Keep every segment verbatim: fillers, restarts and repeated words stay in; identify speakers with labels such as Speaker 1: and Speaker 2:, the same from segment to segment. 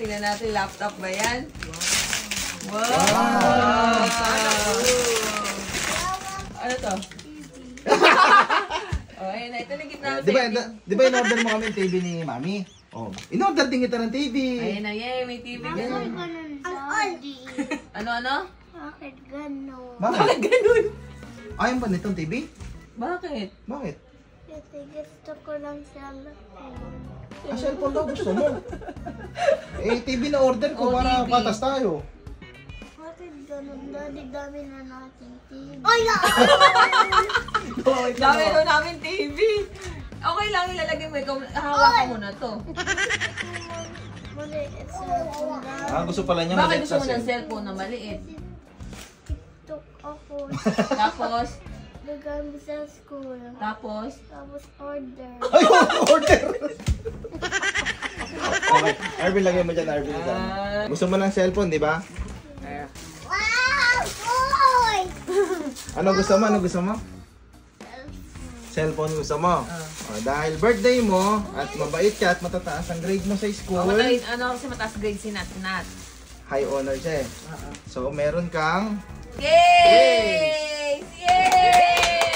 Speaker 1: tingnan natin, laptop ba yan? Wow!
Speaker 2: Wow!
Speaker 1: Wow. Ano to? Oh, ayun na. Ito na gitna
Speaker 2: Uh, di ba, di ba in-order mo kami yung T V ni Mami? Oh, in-order din kita ng T V.
Speaker 1: Ayun na, yay, may T V
Speaker 3: Bakit
Speaker 1: ganun.
Speaker 3: ganun, Daddy?
Speaker 1: Ano, ano?
Speaker 3: Bakit ganun?
Speaker 1: Bakit ganun?
Speaker 2: Ayaw ba nitong T V?
Speaker 1: Bakit?
Speaker 2: Bakit?
Speaker 3: Kasi gusto ko lang cellphone.
Speaker 2: Ah, cellphone daw gusto mo. Eh, T V na order ko
Speaker 1: Oh,
Speaker 2: para
Speaker 1: T V.
Speaker 2: patas tayo.
Speaker 3: Bakit ganun, Daddy? Dami na natin T V. Ay,
Speaker 1: Dami daw namin T V. Okay lang, ilalagay mo. Ikaw, hawakan mo na to.
Speaker 3: maliit cellphone, Daddy.
Speaker 2: Ah, gusto pala niya
Speaker 1: Bakit
Speaker 2: maliit
Speaker 1: gusto
Speaker 2: sa
Speaker 1: mo ng
Speaker 2: cellphone.
Speaker 1: cellphone na maliit?
Speaker 3: TikTok ako.
Speaker 1: Tapos,
Speaker 3: Gagamit sa school.
Speaker 1: tapos,
Speaker 3: Tapos order.
Speaker 2: Ay, order! Okay, Arvin, lagay mo dyan, Arvin. dyan.
Speaker 1: Ah.
Speaker 2: Gusto mo ng cellphone, di ba?
Speaker 3: Wow! Boy!
Speaker 2: Ano gusto mo? Ano gusto mo? Cellphone gusto mo. Oh, dahil birthday mo, at mabait ka at matataas ang grade mo sa school,
Speaker 1: oh, matayin, ano kasi mataas grade si Nat Nat.
Speaker 2: high honor siya eh. So, meron kang
Speaker 1: Yay! Yay!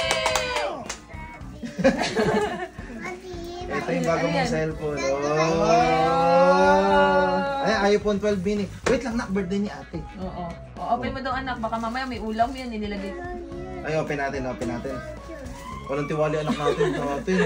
Speaker 2: ito yung bago
Speaker 1: Ano
Speaker 2: mong
Speaker 1: yan?
Speaker 2: cellphone. Oh. Ay, iPhone twelve mini. Wait lang, nak, birthday ni ate.
Speaker 1: Oo. Oh, open mo daw anak, baka mamaya may ulam yan nilagay.
Speaker 2: Ay, open natin, open natin. Walang tiwali anak natin, natin.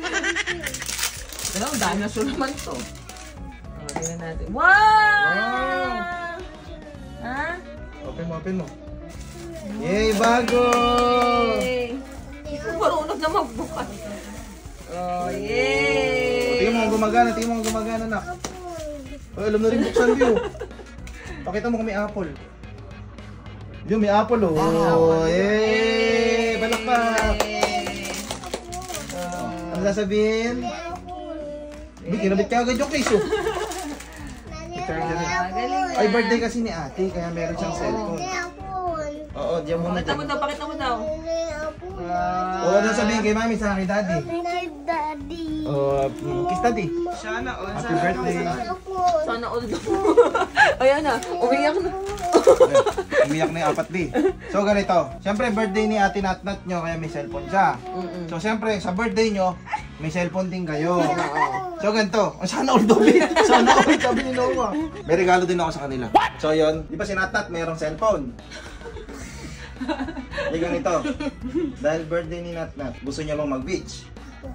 Speaker 1: Pero dinosaur naman to. Oh, tingnan natin. Wow!
Speaker 2: Wow!
Speaker 1: Ha?
Speaker 2: Open mo, open mo. Yay, bago!
Speaker 1: Yay! Ikaw marunong na magbukas. Oh,
Speaker 2: Oh,
Speaker 1: yay!
Speaker 2: tingnan mo kung gumagana, tingnan mo kung gumagana, nak. Oh, alam na rin buksan view. Pakita mo kung may apple. Yun, may apple oh. Oh, yay! Balakpak! Ano sasabihin? Hindi, kinabit ka agad yung case oh.
Speaker 1: Ah, galing
Speaker 2: Ay,
Speaker 1: yan.
Speaker 2: birthday kasi ni ate, kaya meron siyang cellphone. Oo, diyan mo na
Speaker 1: Pakita mo
Speaker 2: dyan.
Speaker 1: daw, pakita mo daw.
Speaker 2: Oo, ano sabihin kay mami sa akin, daddy?
Speaker 3: Daddy.
Speaker 2: Oh, kiss daddy. Happy birthday.
Speaker 1: Sana all daw. Ayan na, umiyak na.
Speaker 2: Ayan, umiyak na yung apat B. So ganito, siyempre birthday ni ate Natnat nyo, kaya may cellphone siya.
Speaker 1: Mm-mm.
Speaker 2: So siyempre, sa birthday nyo, may cellphone din kayo. So ganito, oh, sana all daw B. Sana all, sabi ni Noah. May regalo din ako sa kanila. So yun, di ba si Natnat mayroong cellphone? Di ganito, dahil birthday ni Natnat, gusto niya bang mag-beach?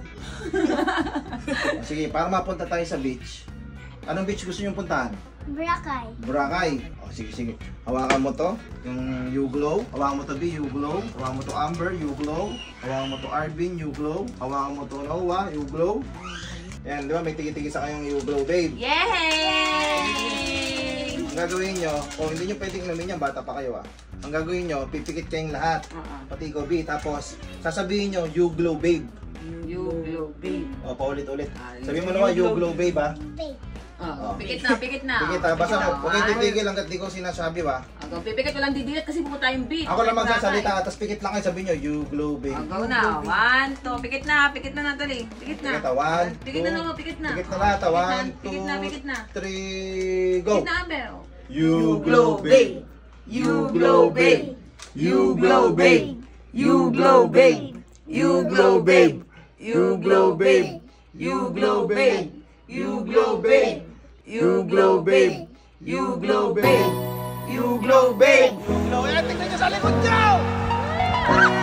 Speaker 2: Sige, para mapunta tayo sa beach. Anong beach gusto niyong puntahan?
Speaker 3: Brakay.
Speaker 2: Boracay. O, sige, sige. Hawakan mo to, yung U-Glow. Hawakan mo to B, U-Glow. Hawakan mo to Amber, U-Glow. Hawakan mo to Arvin, U-Glow. Hawakan mo to Noah, U-Glow. Yan, di ba? May tigi-tigi sa kayong U-Glow, babe.
Speaker 1: Yay!
Speaker 2: Ang gagawin nyo, o hindi nyo pwedeng inumin yan, bata pa kayo ah. Ang gagawin nyo, pipikit kayong lahat. Pati ko B. Tapos, sasabihin nyo, U-Glow, babe.
Speaker 1: You blow, babe.
Speaker 2: O, paulit-ulit. Sabihin mo naman, U-Glow, babe ah.
Speaker 1: Oh, pikit na, pikit na.
Speaker 2: Pikit ah, basta
Speaker 1: Pikit na.
Speaker 2: huwag kayo titigil hanggat di ko sinasabi ba.
Speaker 1: Ako, pipikit ko lang didilit kasi pupunta tayong beach.
Speaker 2: Ako lang magsasalita, tapos pikit lang kayo, sabihin nyo, U-Glow, babe.
Speaker 1: Go na. One, two. Pikit na. Pikit na, Natalie. Pikit na.
Speaker 2: Pikit na, one,
Speaker 1: Pikit na,
Speaker 2: two,
Speaker 1: no, pikit na.
Speaker 2: Pikit na lahat, ah. One,
Speaker 1: Pikit na,
Speaker 2: two,
Speaker 1: pikit na.
Speaker 2: three, go!
Speaker 1: Pikit na, Amber.
Speaker 2: You glow, babe!
Speaker 1: You glow, babe. You glow, babe. You glow, babe. You glow, babe. You glow, babe. You glow, babe. You glow, babe. You glow, babe. You glow, babe. You glow, babe.
Speaker 2: Glow, yan, tignan nyo sa likod nyo!